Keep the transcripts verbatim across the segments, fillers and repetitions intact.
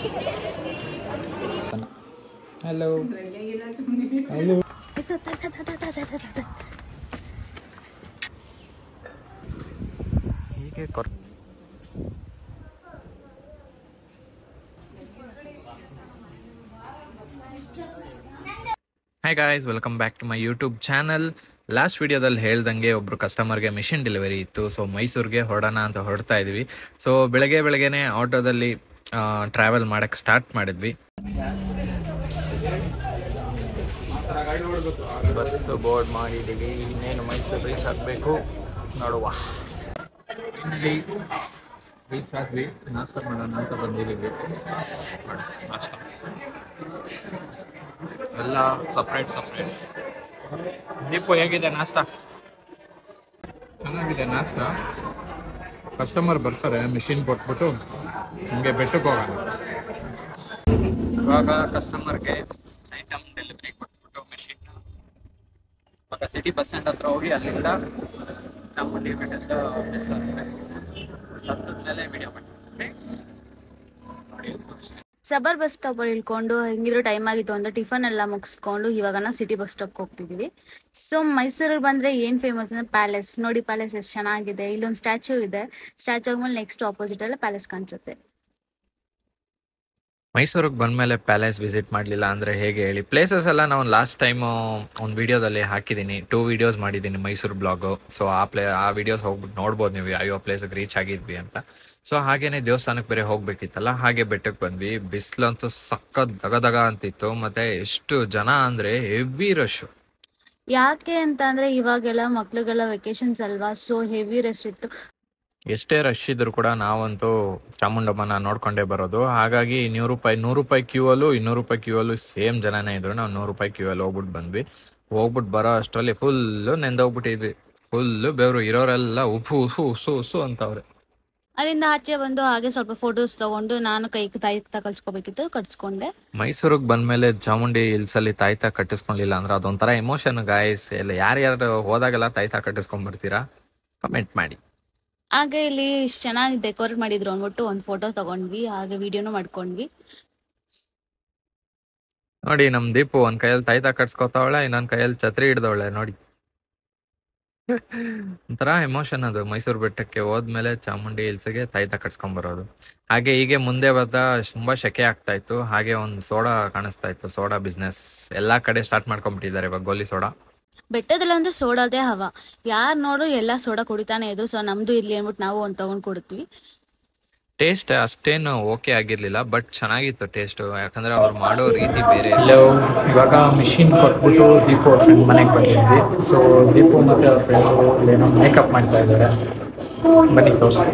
Hello hello ಹೀಗೆ ಕೊರ್ hi guys, welcome back to my YouTube channel. Last ವಿಡಿಯೋದಲ್ಲಿ ಹೇಳ್ದಂಗೆ ಒಬ್ಬರು ಕಸ್ಟಮರ್ಗೆ ಮಿಷಿನ್ ಡೆಲಿವರಿ ಇತ್ತು. ಸೊ ಮೈಸೂರಿಗೆ ಹೊರಡೋಣ ಅಂತ ಹೊರಡ್ತಾ ಇದ್ವಿ. ಸೊ ಬೆಳಗ್ಗೆ ಬೆಳಗ್ಗೆನೆ ಆಟೋದಲ್ಲಿ ಟ್ರಾವೆಲ್ ಮಾಡೋಕ್ಕೆ ಸ್ಟಾರ್ಟ್ ಮಾಡಿದ್ವಿ. ಬಸ್ ಬೋರ್ಡ್ ಮಾಡಿದ್ದೀವಿ. ಇನ್ನೇನು ಮೈಸೂರು ರೀಚ್ ಆಗಬೇಕು, ನೋಡುವ. ರೀಚ್ ಆದ್ವಿ. ನಾಷ್ಟ ಮಾಡೋಣ ಅಂತ ಬಂದಿದ್ದೀವಿ. ನಾಷ್ಟ ಎಲ್ಲ ಸಪ್ರೇಟ್ ಸಪ್ರೇಟ್. ದೀಪು, ಹೇಗಿದೆ ನಾಷ್ಟ? ಚೆನ್ನಾಗಿದೆ ನಾಷ್ಟ. ಕಸ್ಟಮರ್ ಬರ್ತಾರೆ, ಮಿಷಿನ್ ಕೊಟ್ಬಿಟ್ಟು ಹಂಗೆ ಬೆಟ್ಟಕ್ಕೆ ಹೋಗೋಣ. ಇವಾಗ ಕಸ್ಟಮರ್ಗೆ ಐಟಮ್ ಡೆಲಿವರಿ ಕೊಟ್ಬಿಟ್ಟು ಮಿಷಿನ್ ಇವಾಗ ಸಿಟಿ ಬಸ್ ಸ್ಟ್ಯಾಂಡ್ ಹತ್ರ ಹೋಗಿ ಅಲ್ಲಿಂದ ಚಾಮುಂಡಿ ಬೆಟ್ಟದ ಬಸ್ ಹತ್ತಿರ ಬಸ್ ಹತ್ತದ ಮೇಲೆ ವಿಡಿಯೋ ಮಾಡ್ತೀನಿ. ನೋಡಿ ತೋರಿಸ್ತೀನಿ. ಸಬರ್ ಬಸ್ ಸ್ಟಾಪ್ ಅಲ್ಲಿ ಇಳ್ಕೊಂಡು ಹೆಂಗಿದ್ರು ಟೈಮ್ ಆಗಿತ್ತು ಅಂತ ಟಿಫನ್ ಎಲ್ಲ ಮುಗಿಸ್ಕೊಂಡು ಇವಾಗ ನಾವು ಸಿಟಿ ಬಸ್ ಸ್ಟಾಪ್ ಹೋಗ್ತಿದೀವಿ. ಸೊ ಮೈಸೂರಿಗೆ ಬಂದ್ರೆ ಏನ್ ಫೇಮಸ್ ಅಂದ್ರೆ ಪ್ಯಾಲೇಸ್. ನೋಡಿ ಪ್ಯಾಲೇಸ್ ಎಷ್ಟು ಚೆನ್ನಾಗಿದೆ. ಇಲ್ಲೊಂದು ಸ್ಟ್ಯಾಚ್ಯೂ ಇದೆ. ಸ್ಟ್ಯಾಚ್ಯೂ ಆದ್ಮೇಲೆ ನೆಕ್ಸ್ಟ್ ಆಪೋಸಿಟ್ ಅಲ್ಲ ಪ್ಯಾಲೇಸ್ ಕಾಣಿಸುತ್ತೆ. ಮೈಸೂರಿಗೆ ಬಂದಮೇಲೆ ಪ್ಯಾಲೇಸ್ ವಿಸಿಟ್ ಮಾಡಲಿಲ್ಲ ಅಂದರೆ ಹೇಗೆ ಹೇಳಿ? ಪ್ಲೇಸಸ್ ಎಲ್ಲ ನಾನು ಲಾಸ್ಟ್ ಟೈಮು ಒಂದು ವಿಡಿಯೋದಲ್ಲಿ ಹಾಕಿದ್ದೀನಿ. ಟೂ ವಿಡಿಯೋಸ್ ಮಾಡಿದ್ದೀನಿ ಮೈಸೂರು ಬ್ಲಾಗು. ಸೊ ಆ ಪ್ಲೇ ಆ ವಿಡಿಯೋಸ್ ಹೋಗ್ಬಿಟ್ಟು ನೋಡ್ಬೋದು ನೀವು ಯಾವ ಪ್ಲೇಸಿಗೆ ರೀಚ್ ಆಗಿದ್ವಿ ಅಂತ. ಸೊ ಹಾಗೇನೆ ದೇವಸ್ಥಾನಕ್ಕೆ ಬೇರೆ ಹೋಗ್ಬೇಕಿತ್ತಲ್ಲ, ಹಾಗೆ ಬೆಟ್ಟಕ್ಕೆ ಬಂದ್ವಿ. ಬಿಸಿಲಂತೂ ಸಖತ್ ದಗ ದಗ ಅಂತಿತ್ತು. ಮತ್ತೆ ಎಷ್ಟು ಜನ ಅಂದರೆ ಹೆವಿ ರಶ್. ಯಾಕೆ ಅಂತ ಅಂದ್ರೆ ಇವಾಗೆಲ್ಲ ಮಕ್ಳುಗಳ ವೆಕೇಶನ್ಸ್ ಅಲ್ವಾ, ಸೊ ಹೆವಿ ರಶ್ ಇತ್ತು. ಎಷ್ಟೇ ರಶ್ ಇದ್ರು ಕೂಡ ನಾವಂತೂ ಚಾಮುಂಡಮ್ಮನ ನೋಡ್ಕೊಂಡೇ ಬರೋದು. ಹಾಗಾಗಿ ನೂರು ರೂಪಾಯಿ ನೂರು ರೂಪಾಯಿ ಕ್ಯೂ ಅಲ್ಲೂ ಇನ್ನೂರು ರೂಪಾಯಿ ಕ್ಯೂ ಅಲ್ಲೂ ಸೇಮ್ ಜನನೇ ಇದ್ರು. ನಾವು ನೂರು ರೂಪಾಯಿ ಕ್ಯೂ ಅಲ್ಲಿ ಹೋಗ್ಬಿಟ್ಟು ಬಂದ್ವಿ. ಹೋಗ್ಬಿಟ್ಟು ಬರೋ ಅಷ್ಟರಲ್ಲಿ ಫುಲ್ಲು ನೆಂದೋಗ್ಬಿಟ್ಟಿದ್ವಿ. ಫುಲ್ಲು ಬೆವರು. ಇರೋರೆಲ್ಲ ಉಫು ಉಫು ಉಸು ಉಸು ಅಂತವ್ರೆ. ಅಲ್ಲಿಂದ ಆಚೆ ಬಂದು ಹಾಗೆ ಸ್ವಲ್ಪ ಫೋಟೋಸ್ ತಗೊಂಡು ನಾನು ಕೈಗೆ ತಾಯ್ತ ಕಳ್ಸ್ಕೊಬೇಕಿತ್ತು, ಕಟ್ಸ್ಕೊಂಡೆ. ಮೈಸೂರಿಗೆ ಬಂದ್ಮೇಲೆ ಚಾಮುಂಡಿ ಹಿಲ್ಸ್ ಅಲ್ಲಿ ತಾಯ್ತ ಕಟ್ಟಿಸ್ಕೊಂಡಿಲ್ಲ ಅಂದ್ರೆ ಅದೊಂಥರ ಎಮೋಷನ್ ಗಾಯ್ಸ್. ಎಲ್ಲ ಯಾರ್ಯಾರು ಹೋದಾಗೆಲ್ಲ ತಾಯ್ತ ಕಟ್ಟಿಸ್ಕೊಂಡ್ ಬರ್ತೀರಾ? ಕಮೆಂಟ್ ಮಾಡಿ. ಹಾಗೆ ಇಲ್ಲಿ ಇಷ್ಟು ಚೆನ್ನಾಗಿ ಡೆಕೋರೇಟ್ ಮಾಡಿದ್ರು ಅಂದ್ಬಿಟ್ಟು ಒಂದು ಫೋಟೋ ತಗೊಂಡ್ವಿ, ಹಾಗೆ ವಿಡಿಯೋನು ಮಾಡ್ಕೊಂಡ್ವಿ. ನೋಡಿ ನಮ್ ದೀಪು ಒಂದ್ ಕೈಯಲ್ಲಿ ತಾಯ್ತ ಕಟ್ಸ್ಕೊತಾವಳೆ, ಇನ್ನೊಂದ್ ಕೈಯಲ್ಲಿ ಛತ್ರಿ ಹಿಡ್ದವಳೆ. ನೋಡಿ ಒಂಥರ ಎಮೋಷನ್ ಅದು. ಮೈಸೂರು ಬೆಟ್ಟಕ್ಕೆ ಹೋದ್ಮೇಲೆ ಚಾಮುಂಡಿ ಹಿಲ್ಸ್ಗೆ ತಾಯ್ತ ಕಟ್ಸ್ಕೊಂಡ್ ಬರೋದು. ಹಾಗೆ ಹೀಗೆ ಮುಂದೆ ಬರ್ತಾ ತುಂಬಾ ಶೆಕೆ ಆಗ್ತಾ ಇತ್ತು. ಹಾಗೆ ಒಂದು ಸೋಡಾ ಕಾಣಿಸ್ತಾ ಇತ್ತು. ಸೋಡಾ ಬಿಸ್ನೆಸ್ ಎಲ್ಲಾ ಕಡೆ ಸ್ಟಾರ್ಟ್ ಮಾಡ್ಕೊಂಡ್ಬಿಟ್ಟಿದ್ದಾರೆ ಇವಾಗ. ಗೋಲಿ ಸೋಡಾ ಬೆಟ್ಟದಲ್ಲಿ ಒಂದು ಸೋಡಾದೇ ಹವಾ. ಯಾರು ನೋಡು ಎಲ್ಲ ಸೋಡಾ ಕುಡಿತಾನೆ ಇದ್ರು. ಸೊ ನಮ್ದು ಇಲ್ಲಿ ಅಂದ್ಬಿಟ್ಟು ನಾವು ಒಂದು ತಗೊಂಡ್ ಕೊಡ್ತೀವಿ. ಟೇಸ್ಟ್ ಅಷ್ಟೇನು ಓಕೆ ಆಗಿರ್ಲಿಲ್ಲ, ಬಟ್ ಚೆನ್ನಾಗಿತ್ತು ಟೇಸ್ಟ್. ಯಾಕಂದ್ರೆ ಅವ್ರು ಮಾಡೋ ರೀತಿ ಬೇರೆ. ಇವಾಗ ಮಿಷಿನ್ ಕೊಟ್ಬಿಟ್ಟು ದೀಪು ಅವ್ರ ಫ್ರೆಂಡ್ ಮನೆಗೆ ಬಂದಿದ್ವಿ. ಸೊ ದೀಪು ಮತ್ತೆ ಅವ್ರ ಫ್ರೆಂಡ್ ಏನೋ ಮೇಕಪ್ ಮಾಡ್ತಾ ಇದ್ದಾರೆ. ಬನ್ನಿ ತೋರಿಸ್ತೀನಿ.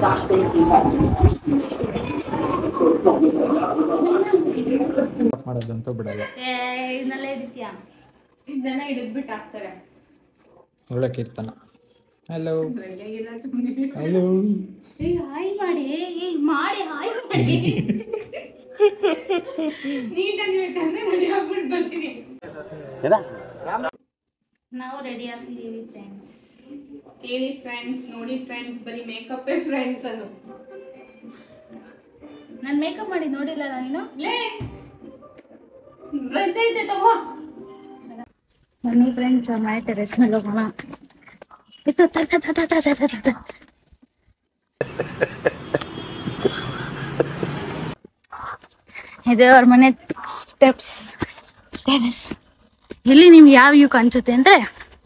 ಮಾಡೋದಂತೂ ಬಿಡಲ್ಲ. ಇದನ್ನೆಲ್ಲ ಹಿಡಿತೀಯಾ? ಇದನ್ನ ಹಿಡಿದ್ಬಿಟ್ಟು ಹಾಕ್ತಾರೆ. ಒಳ್ಳೆ ಕೀರ್ತನ. ಹಲೋ ಹಲೋ ಹಾಯ್ ಮಾಡಿ ಮಾಡಿ ಹಾಯ್ ಮಾಡಿ ನೀಟಾಗಿ ಬೇಕಂದ್ರೆ ರೆಡಿ ಆಗ್ಬಿಟ್ಟು ಬರ್ತೀನಿ. ನಾವು ರೆಡಿ ಆಗ್ತಿದ್ದೀವಿ ಫ್ರೆಂಡ್ಸ್. ಕೇಳಿ ಫ್ರೆಂಡ್ಸ್, ನೋಡಿ ಫ್ರೆಂಡ್ಸ್, ಬರೀ ಮೇಕಪ್ ಫ್ರೆಂಡ್ಸ್ ಅದು. ನಾನು ಮೇಕಪ್ ಮಾಡಿ ನೋಡಿಲ್ಲ ನೀನು. ಲೇ ಬ್ರಷ್ ಐತೆ ತಗೋ. ಬನ್ನಿ ಫ್ರೆಂಡ್ಸ್, ಮನೆ ಟೆರೆಸ್ ಮೇಲೆ ಹೋಗೋಣ. ಇದೆ ಅವ್ರ ಮನೆ ಸ್ಟೆಪ್ಸ್, ಟೆರೆಸ್. ಇಲ್ಲಿ ನಿಮ್ಗೆ ಯಾವ ವ್ಯೂ ಕಾಣಿಸುತ್ತೆ ಅಂದ್ರೆ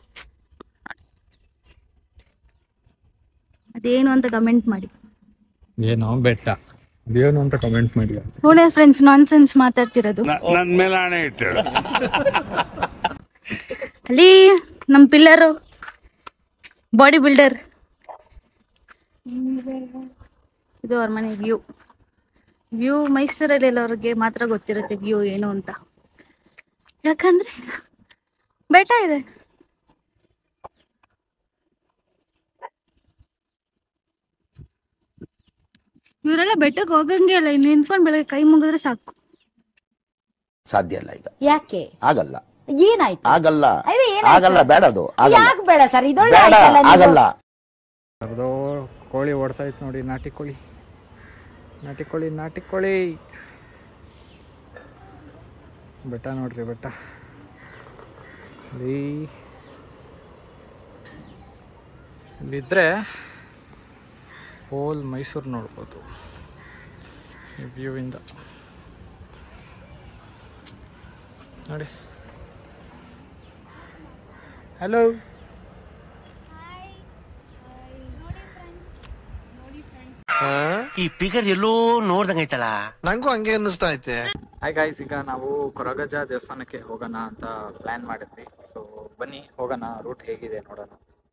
ಅದೇನು ಅಂತ ಕಮೆಂಟ್ ಮಾಡಿ. ಏನೋ ಬೆಟ್ಟ ಅದೇನು ಅಂತ ಕಮೆಂಟ್ ಮಾಡಿ. ನೋಡಿ ಫ್ರೆಂಡ್ಸ್, ನಾನ್ ಸೆನ್ಸ್ ಮಾತಾಡ್ತಿರೋದು. ಅಲ್ಲಿ ನಮ್ ಪಿಲ್ಲರು ಬಾಡಿ ಬಿಲ್ಡರ್. ಇದು ಅವ್ರ ಮನೆ ವ್ಯೂ. ವ್ಯೂ ಮೈಸೂರಲ್ಲಿ ಎಲ್ಲವ್ರಿಗೆ ಮಾತ್ರ ಗೊತ್ತಿರುತ್ತೆ ವ್ಯೂ ಏನು ಅಂತ. ಯಾಕಂದ್ರೆ ಬೆಟ್ಟ ಇದೆ. ಇವರೆಲ್ಲ ಬೆಟ್ಟಕ್ಕೆ ಹೋಗಂಗೆ ಇಲ್ಲ. ಇಲ್ಲಿ ನಿಂತ್ಕೊಂಡು ಬೆಳಗ್ಗೆ ಕೈ ಮುಗಿದ್ರೆ ಸಾಕು. ಸಾಧ್ಯ ಇಲ್ಲ ಈಗ. ಯಾಕೆ ಆಗಲ್ಲ? ಏನಾಯ್ತು? ಆಗಲ್ಲ ಆಗಲ್ಲ ಬೇಡ. ಅದು ಯಾಕೆ ಬೇಡ ಸರ್? ಇದೊಳ್ಳೆ ಆಗಲ್ಲ. ಕೋಳಿ ಓಡ್ತಾ ಇತ್ತು ನೋಡಿ. ನಾಟಿ ಕೋಳಿ ನಾಟಿ ಕೋಳಿ ನಾಟಿ ಕೋಳಿ ಬೆಟ್ಟ ನೋಡ್ರಿ, ಬೆಟ್ಟ ಇಲ್ಲಿ ಇಲ್ಲಿದ್ದರೆ ಹೋಲ್ ಮೈಸೂರು ನೋಡ್ಬೋದು ಈ ವ್ಯೂವಿಂದ ನೋಡಿ. ಹಲೋ, ಈ ಪಿಗರ್ ಎಲ್ಲೋ ನೋಡ್ದಂಗೈತಲ್ಲ, ನಂಗೂ ಹಂಗೆ ಅನ್ನಿಸ್ತಾ ಐತೆ. ಹಾಯ್ ಗಾಯ್ಸ್, ಈಗ ನಾವು ಕೊರಗಜ್ಜ ದೇವಸ್ಥಾನಕ್ಕೆ ಹೋಗೋಣ ಅಂತ ಪ್ಲ್ಯಾನ್ ಮಾಡಿದ್ವಿ. ಸೊ ಬನ್ನಿ ಹೋಗೋಣ, ರೂಟ್ ಹೇಗಿದೆ ನೋಡೋಣ.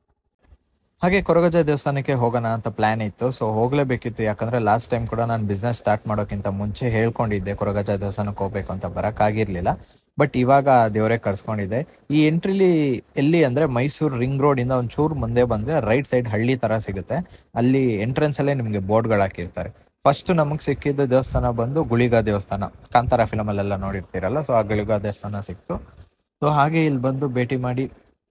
ಹಾಗೆ ಕೊರಗಜ್ಜ ದೇವಸ್ಥಾನಕ್ಕೆ ಹೋಗೋಣ ಅಂತ ಪ್ಲ್ಯಾನ್ ಇತ್ತು. ಸೊ ಹೋಗಲೇಬೇಕಿತ್ತು, ಯಾಕಂದರೆ ಲಾಸ್ಟ್ ಟೈಮ್ ಕೂಡ ನಾನು ಬಿಸ್ನೆಸ್ ಸ್ಟಾರ್ಟ್ ಮಾಡೋಕ್ಕಿಂತ ಮುಂಚೆ ಹೇಳ್ಕೊಂಡಿದ್ದೆ ಕೊರಗಜ್ಜ ದೇವಸ್ಥಾನಕ್ಕೆ ಹೋಗ್ಬೇಕು ಅಂತ, ಬರೋಕ್ಕಾಗಿರಲಿಲ್ಲ. ಬಟ್ ಇವಾಗ ದೇವರೇ ಕರ್ಸ್ಕೊಂಡಿದ್ದೆ. ಈ ಎಂಟ್ರಿಲಿ ಎಲ್ಲಿ ಅಂದರೆ ಮೈಸೂರು ರಿಂಗ್ ರೋಡಿಂದ ಒಂಚೂರು ಮುಂದೆ ಬಂದರೆ ರೈಟ್ ಸೈಡ್ ಹಳ್ಳಿ ಥರ ಸಿಗುತ್ತೆ. ಅಲ್ಲಿ ಎಂಟ್ರೆನ್ಸಲ್ಲೇ ನಿಮಗೆ ಬೋರ್ಡ್ಗಳು ಹಾಕಿರ್ತಾರೆ. ಫಸ್ಟ್ ನಮಗೆ ಸಿಕ್ಕಿದ್ದ ದೇವಸ್ಥಾನ ಬಂದು ಗುಳಿಗ ದೇವಸ್ಥಾನ, ಕಾಂತಾರ ಫಿಲಮಲ್ಲೆಲ್ಲ ನೋಡಿರ್ತೀರಲ್ಲ. ಸೊ ಆ ಗುಳಿಗ ದೇವಸ್ಥಾನ ಸಿಕ್ತು. ಸೊ ಹಾಗೆ ಇಲ್ಲಿ ಬಂದು ಭೇಟಿ ಮಾಡಿ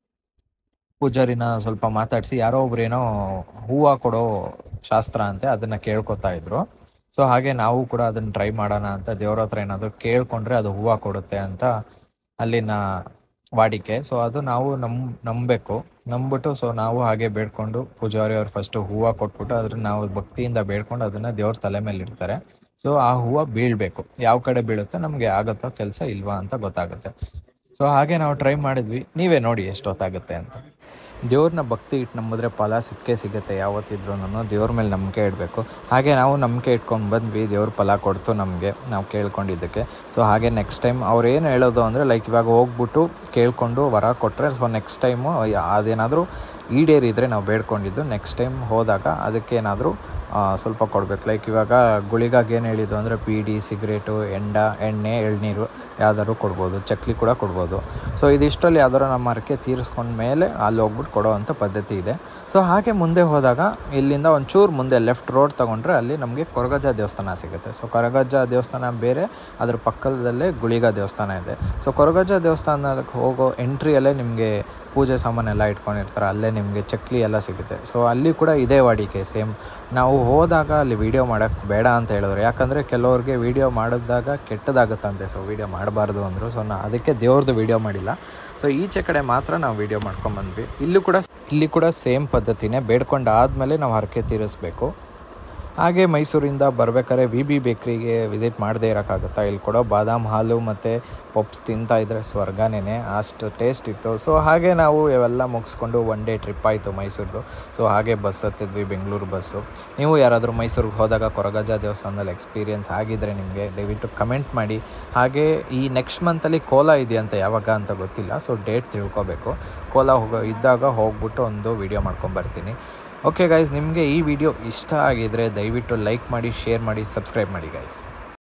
ಪೂಜಾರಿನ ಸ್ವಲ್ಪ ಮಾತಾಡಿಸಿ, ಯಾರೋ ಒಬ್ರು ಏನೋ ಹೂವು ಕೊಡೋ ಶಾಸ್ತ್ರ ಅಂತೆ, ಅದನ್ನು ಕೇಳ್ಕೊತಾ ಇದ್ರು. ಸೊ ಹಾಗೆ ನಾವು ಕೂಡ ಅದನ್ನು ಟ್ರೈ ಮಾಡೋಣ ಅಂತ ದೇವ್ರ ಹತ್ರ ಏನಾದರೂ ಕೇಳ್ಕೊಂಡ್ರೆ ಅದು ಹೂವು ಕೊಡುತ್ತೆ ಅಂತ ಅಲ್ಲಿನ ವಾಡಿಕೆ. ಸೊ ಅದು ನಾವು ನಮ್ ನಂಬಬೇಕು ನಂಬಿಬಿಟ್ಟು ಸೊ ನಾವು ಹಾಗೆ ಬೇಡ್ಕೊಂಡು ಪೂಜಾರಿ ಅವ್ರು ಫಸ್ಟು ಹೂವು ಕೊಟ್ಬಿಟ್ಟು ಅದ್ರ ನಾವು ಭಕ್ತಿಯಿಂದ ಬೇಡ್ಕೊಂಡು ಅದನ್ನು ದೇವ್ರ ತಲೆ ಮೇಲೆ ಇಡ್ತಾರೆ. ಸೊ ಆ ಹೂವು ಬೀಳಬೇಕು, ಯಾವ ಕಡೆ ಬೀಳುತ್ತೆ ನಮಗೆ ಆಗುತ್ತೋ ಕೆಲಸ ಇಲ್ವಾ ಅಂತ ಗೊತ್ತಾಗುತ್ತೆ. ಸೊ ಹಾಗೆ ನಾವು ಟ್ರೈ ಮಾಡಿದ್ವಿ, ನೀವೇ ನೋಡಿ ಎಷ್ಟೊತ್ತಾಗುತ್ತೆ ಅಂತ. ದೇವ್ರನ್ನ ಭಕ್ತಿ ಇಟ್ಟು ನಂಬಿದ್ರೆ ಫಲ ಸಿಕ್ಕೇ ಸಿಗುತ್ತೆ ಯಾವತ್ತಿದ್ರೂ. ದೇವ್ರ ಮೇಲೆ ನಂಬಿಕೆ ಇಡಬೇಕು. ಹಾಗೆ ನಾವು ನಂಬಿಕೆ ಇಟ್ಕೊಂಡು ಬಂದ್ವಿ, ದೇವ್ರ ಫಲ ಕೊಡ್ತು ನಮಗೆ ನಾವು ಕೇಳ್ಕೊಂಡಿದ್ದಕ್ಕೆ. ಸೊ ಹಾಗೆ ನೆಕ್ಸ್ಟ್ ಟೈಮ್ ಅವ್ರು ಏನು ಹೇಳೋದು ಅಂದರೆ, ಲೈಕ್ ಇವಾಗ ಹೋಗ್ಬಿಟ್ಟು ಕೇಳ್ಕೊಂಡು ವರ ಕೊಟ್ಟರೆ ಸೊ ನೆಕ್ಸ್ಟ್ ಟೈಮು ಅದೇನಾದರೂ ಈಡೇರಿದರೆ ನಾವು ಬೇಡ್ಕೊಂಡಿದ್ದು ನೆಕ್ಸ್ಟ್ ಟೈಮ್ ಹೋದಾಗ ಅದಕ್ಕೇನಾದರೂ ಸ್ವಲ್ಪ ಕೊಡಬೇಕು. ಲೈಕ್ ಇವಾಗ ಗುಳಿಗಾಗಿ ಏನು ಹೇಳಿದ್ದು ಅಂದರೆ ಬೀಡಿ, ಸಿಗರೇಟು, ಎಂಡ, ಎಣ್ಣೆ, ಎಳ್ನೀರು ಯಾವ್ದಾದ್ರು ಕೊಡ್ಬೋದು, ಚಕ್ಲಿ ಕೂಡ ಕೊಡ್ಬೋದು. ಸೊ ಇದಿಷ್ಟರಲ್ಲಿ ಯಾವ್ದಾರು ನಮ್ಮ ಹರಕೆ ತೀರಿಸ್ಕೊಂಡ ಮೇಲೆ ಅಲ್ಲಿ ಹೋಗ್ಬಿಟ್ಟು ಕೊಡೋ ಅಂಥ ಪದ್ಧತಿ ಇದೆ. ಸೊ ಹಾಗೆ ಮುಂದೆ ಹೋದಾಗ ಇಲ್ಲಿಂದ ಒಂಚೂರು ಮುಂದೆ ಲೆಫ್ಟ್ ರೋಡ್ ತೊಗೊಂಡ್ರೆ ಅಲ್ಲಿ ನಮಗೆ ಕೊರಗಜ್ಜ ದೇವಸ್ಥಾನ ಸಿಗುತ್ತೆ. ಸೊ ಕೊರಗಜ್ಜ ದೇವಸ್ಥಾನ ಬೇರೆ, ಅದ್ರ ಪಕ್ಕದಲ್ಲೇ ಗುಳಿಗ ದೇವಸ್ಥಾನ ಇದೆ. ಸೊ ಕೊರಗಜ್ಜ ದೇವಸ್ಥಾನಕ್ಕೆ ಹೋಗೋ ಎಂಟ್ರಿಯಲ್ಲೇ ನಿಮಗೆ ಪೂಜೆ ಸಾಮಾನೆಲ್ಲ ಇಟ್ಕೊಂಡಿರ್ತಾರೆ, ಅಲ್ಲೇ ನಿಮಗೆ ಚಕ್ಲಿ ಎಲ್ಲ ಸಿಗುತ್ತೆ. ಸೊ ಅಲ್ಲಿ ಕೂಡ ಇದೇ ವಾಡಿಕೆ ಸೇಮ್. ನಾವು ಹೋದಾಗ ಅಲ್ಲಿ ವೀಡಿಯೋ ಮಾಡೋಕ್ಕೆ ಬೇಡ ಅಂತ ಹೇಳಿದ್ರು, ಯಾಕಂದರೆ ಕೆಲವ್ರಿಗೆ ವೀಡಿಯೋ ಮಾಡಿದಾಗ ಕೆಟ್ಟದಾಗುತ್ತಂತೆ. ಸೊ ವೀಡಿಯೋ ಮಾಡಬಾರ್ದು ಅಂದರು. ಸೊ ನಾ ಅದಕ್ಕೆ ದೇವ್ರದ್ದು ವೀಡಿಯೋ ಮಾಡಿಲ್ಲ. ಸೊ ಈಚೆ ಕಡೆ ಮಾತ್ರ ನಾವು ವೀಡಿಯೋ ಮಾಡ್ಕೊಂಬಂದ್ವಿ. ಇಲ್ಲೂ ಕೂಡ ಇಲ್ಲಿ ಕೂಡ ಸೇಮ್ ಪದ್ಧತಿನೇ, ಬೇಡ್ಕೊಂಡು ಆದಮೇಲೆ ನಾವು ಹರಕೆ ತೀರಿಸ್ಬೇಕು. ಹಾಗೆ ಮೈಸೂರಿಂದ ಬರ್ಬೇಕಾದ್ರೆ ವಿ ಬಿ ಬೇಕ್ರಿಗೆ ವಿಸಿಟ್ ಮಾಡದೇ ಇರೋಕ್ಕಾಗುತ್ತಾ? ಇಲ್ಲಿ ಕೊಡೋ ಬಾದಾಮ್ ಹಾಲು ಮತ್ತು ಪಪ್ಸ್ ತಿಂತಾಯಿದ್ರೆ ಸ್ವರ್ಗನೇ, ಅಷ್ಟು ಟೇಸ್ಟ್ ಇತ್ತು. ಸೊ ಹಾಗೆ ನಾವು ಇವೆಲ್ಲ ಮುಗಿಸ್ಕೊಂಡು ಒನ್ ಡೇ ಟ್ರಿಪ್ ಆಯಿತು ಮೈಸೂರ್ದು. ಸೊ ಹಾಗೆ ಬಸ್ ಹತ್ತಿದ್ವಿ, ಬೆಂಗಳೂರು ಬಸ್ಸು. ನೀವು ಯಾರಾದರೂ ಮೈಸೂರಿಗೆ ಹೋದಾಗ ಕೊರಗಜ್ಜ ದೇವಸ್ಥಾನದಲ್ಲಿ ಎಕ್ಸ್ಪೀರಿಯೆನ್ಸ್ ಆಗಿದ್ದರೆ ನಿಮಗೆ ದಯವಿಟ್ಟು ಕಮೆಂಟ್ ಮಾಡಿ. ಹಾಗೆ ಈ ನೆಕ್ಸ್ಟ್ ಮಂತಲ್ಲಿ ಕೋಲಾ ಇದೆಯಂತ, ಯಾವಾಗ ಅಂತ ಗೊತ್ತಿಲ್ಲ. ಸೊ ಡೇಟ್ ತಿಳ್ಕೊಬೇಕು. ಕೋಲಾ ಹೋಗೋ ಇದ್ದಾಗ ಹೋಗ್ಬಿಟ್ಟು ಒಂದು ವೀಡಿಯೋ ಮಾಡ್ಕೊಂಬರ್ತೀನಿ. ಓಕೆ ಗೈಸ್, ನಿಮಗೆ ಈ ವಿಡಿಯೋ ಇಷ್ಟ ಆಗಿದರೆ ದಯವಿಟ್ಟು ಲೈಕ್ ಮಾಡಿ, ಶೇರ್ ಮಾಡಿ, ಸಬ್ಸ್ಕ್ರೈಬ್ ಮಾಡಿ ಗೈಸ್.